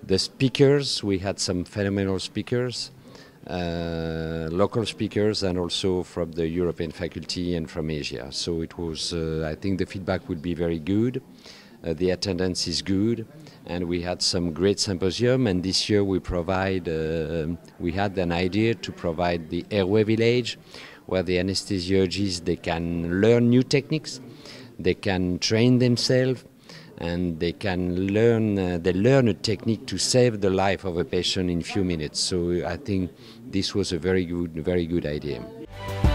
The speakers, we had some phenomenal speakers, local speakers, and also from the European faculty and from Asia. So it was, I think the feedback would be very good. The attendance is good, and we had some great symposium. And this year we had an idea to provide the airway village, where the anesthesiologists, they can learn new techniques, they can train themselves, and they can learn a technique to save the life of a patient in few minutes. So I think this was a very good idea.